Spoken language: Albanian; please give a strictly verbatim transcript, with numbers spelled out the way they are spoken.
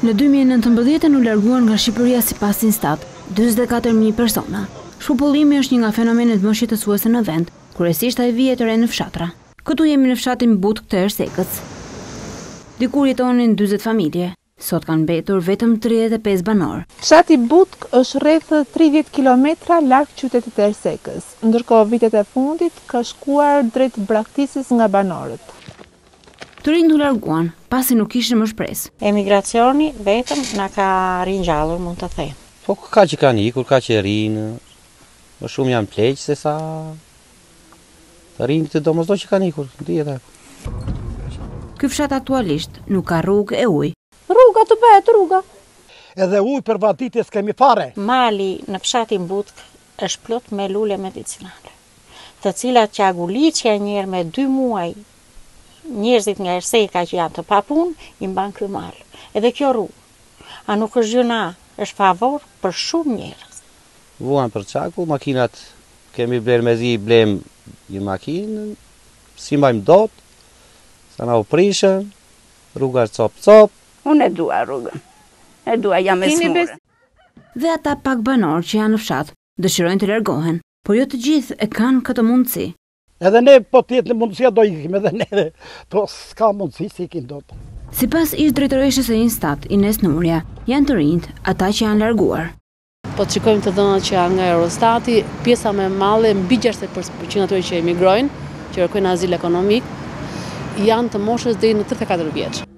Në dy mijë e nëntëmbëdhjetë u larguan nga Shqipëria sipas Instat njëzet e katër mijë persona. Shpërpullimi është një nga fenomenet më shqetësuese në vend, kryesisht ai vjetër e në fshatra. Këtu jemi në fshatin Butk të Ersekës. Dikur jetonin dyzet familje, sot kanë mbetur vetëm tridhjetë e pesë banor. Fshati Butk është rreth tridhjetë kilometra larg qytetit të Ersekës, ndërkohë vitet e fundit ka shkuar drejt braktisjes nga banorët. Të rinj u larguan, pasi nuk kishin më shpresë. Emigracioni vetëm na ka ringjallur, mund të them. Po ka që kanë ikur, ka që rinë, më shumë janë pleq se sa të rinë të domosdoshmë që kanë ikur, dihet ajo. Ky fshat aktualisht nuk ka rrugë e ujë. Rruga të bëhet rruga. Edhe ujë për vaditjes kemi fare. Mali në fshatin Butk është plot me lule medicinale, të cilat që aguliqja njerë me dy muaj, njerëzit nga Erseka që janë të papun, i mban ky mal. Edhe kjo rrugë, a nuk është gjëna, është favor për shumë njerëz. Vuan për çaku, makinat kemi bler me zi, blem një makinë, si mbajmë dot, sa na u prishën, rruga është cop cop. Unë e dua rrugën, e dua jam e smurë. Dhe ata pak banor që janë në fshat dëshirojnë të largohen, por jo të gjithë e kanë këtë mundësi. Edhe ne po të jetë në mundësia do ikim, edhe ne, po s'ka mundësi si ikin dot. Sipas ish drejtoreshës së Instat, Ines Nurja, janë të rinjt ata që janë larguar. Po të shikojmë të dhënat që janë nga Eurostati, pjesa me madhe, mbi gjashtëdhjetë përqind atyre që emigrojnë, që kërkojnë azil ekonomik, janë të moshës deri në tridhjetë e katër vjeç.